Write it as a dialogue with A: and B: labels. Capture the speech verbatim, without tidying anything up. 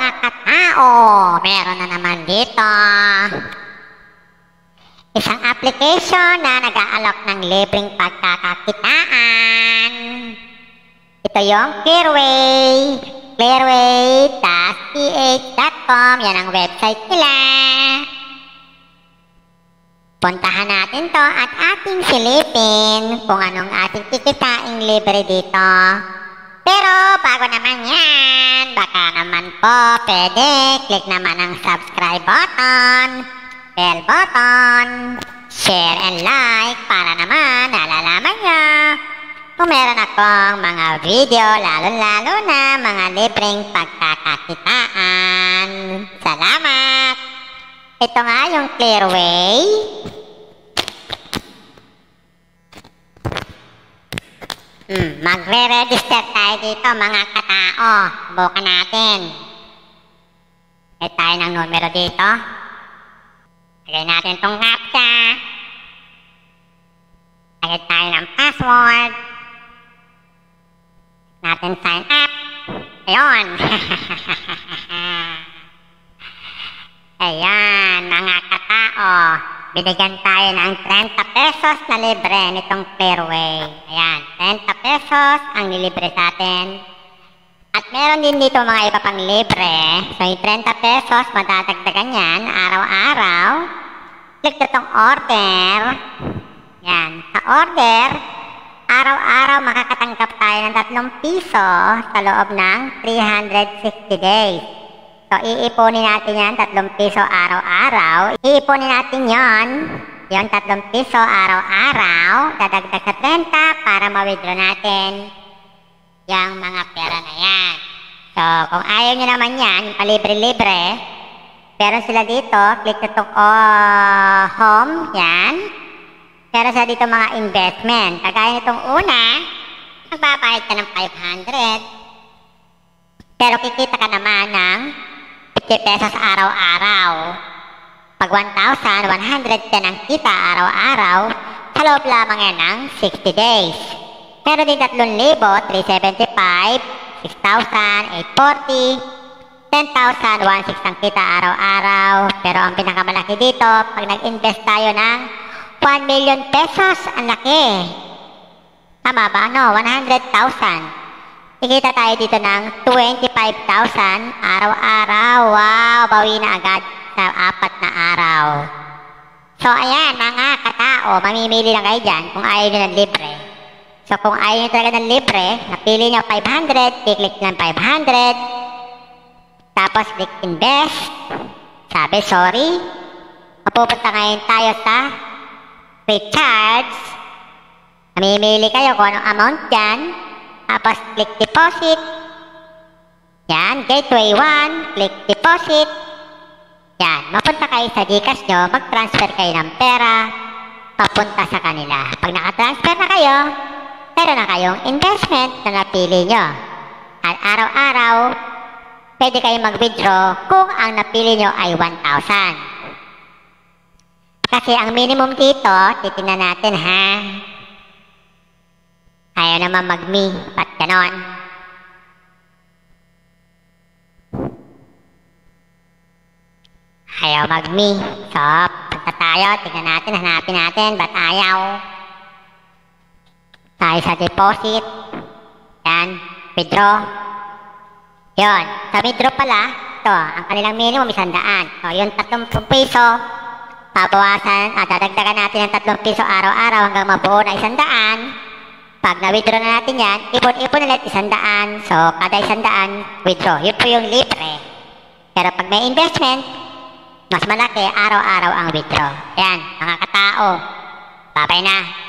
A: mga katao, meron na naman dito isang application na nag-aalok ng libreng pagkakakitaan. Ito yung Clearway, clearway dot p h dot com. Yan ang website nila. Puntahan natin to at ating silipin kung anong ating kikitaing libre dito. Pero bago naman yan, baka naman po pwede click naman ang subscribe button, bell button, share and like para naman nalalaman nyo kung meron akong mga video, lalo-lalo na mga libreng pagkakakitaan. Salamat! Ito nga yung Clearway. Hmm, magre-register tayo dito mga katao. Bukan natin. Lagay tayo ng numero dito. Lagay natin itong captcha. Lagay tayo ng password. Natin sign up. Ayun. Ayan, mga katao. Binigyan tayo ng thirty pesos na libre nitong Clearway. Ayan, thirty pesos ang nilibre sa atin. At meron din dito mga iba pang libre. So, yung thirty pesos, madadagdagan yan araw-araw. Click itong order. Yan, sa order, araw-araw makakatanggap tayo ng tatlong piso sa loob ng three hundred sixty days. So, iipunin natin yan, tatlong piso araw-araw. Iipunin natin yon, yung tatlong piso araw-araw, dadagdag sa thirty para ma-withdraw natin yung mga pera na yan. So, kung ayaw nyo naman yan, yung palibre-libre, meron sila dito, click itong oh, home, yan. Meron sila dito mga investment. Kagaya nitong una, magbabayad ka ng five hundred. Pero kikita ka naman ng fifty pesos araw-araw. Pag one thousand, one hundred ten ang kita araw-araw, sa loob lamang yan ng sixty days. Pero din tatlong libo, three seventy-five, six thousand, eight forty, ten thousand, one six ang kita araw-araw. Pero ang pinakamalaki dito, pag nag-invest tayo ng one million pesos, ang laki. Tama ba? No, one hundred thousand. Ikita tayo dito ng twenty-five thousand araw-araw. Wow, bawi na agad sa apat na araw. So, ayan, mga katao, mamimili lang kayo dyan kung ayaw nyo ng libre. So, kung ayaw nyo talaga ng libre, napili nyo five hundred, i-click ng five hundred, tapos click invest, sabi sorry, mapupunta ngayon tayo sa recharge, mamimili kayo kung anong amount dyan, tapos click deposit, yan, gateway one, click deposit, yan, mapunta kayo sa Gcash nyo, mag-transfer kayo ng pera, papunta sa kanila. Pag nakatransfer na kayo, meron na kayong investment na napili nyo. At araw-araw, pwede kayong mag-withdraw kung ang napili nyo ay one thousand. Kasi ang minimum dito, titingnan natin ha. Ayaw naman mag-me, ba't ganon? Ayaw mag-me. So, punta tayo, tingnan natin, hanapin natin, ba't ayaw? Tayo sa deposit. Yan, withdraw. Yun, sa withdraw pala, ito, ang kanilang minimum isang daan. So, yung tatlong piso, pabawasan, at dadagdagan natin ng tatlong piso araw-araw hanggang mabuo na isang daan. Pag na-withdraw na natin yan, ipon-ipon ulit isang daan. So, kada isang daan, withdraw. Yun po yung libre. Pero pag may investment, mas malaki, araw-araw ang withdraw. Yan, mga katao. Babay na.